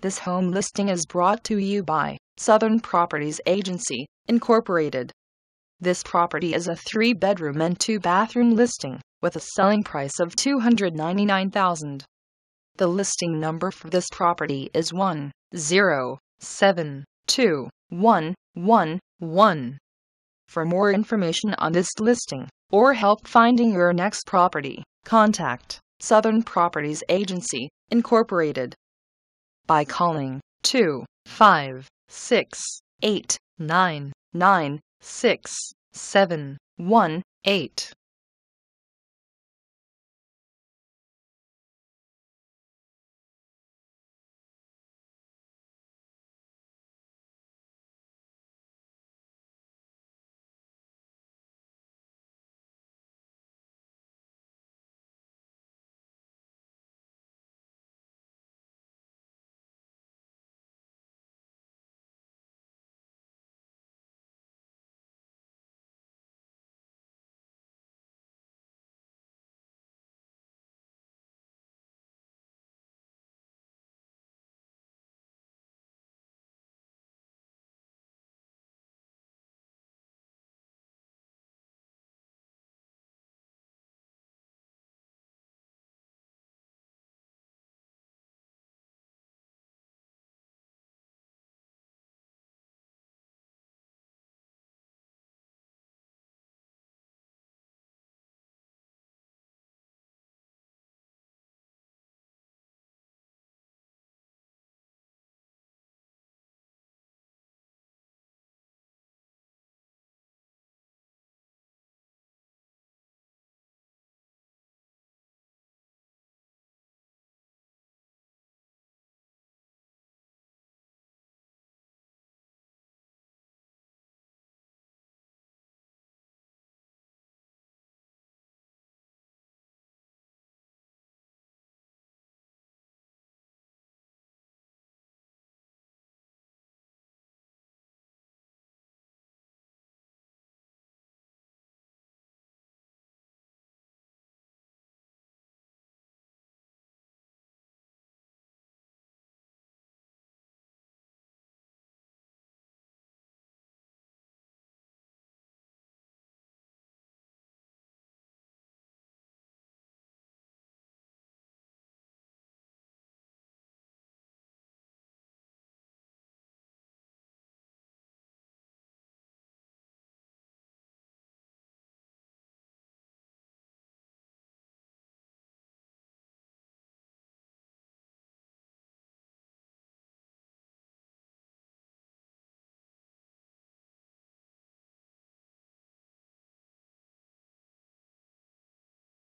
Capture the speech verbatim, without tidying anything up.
This home listing is brought to you by Southern Properties Agency, Incorporated. This property is a three-bedroom and two-bathroom listing with a selling price of two hundred ninety-nine thousand dollars. The listing number for this property is one zero seven two one one one. For more information on this listing or help finding your next property, contact Southern Properties Agency, Incorporated by calling two five six, eight nine nine, six seven one eight.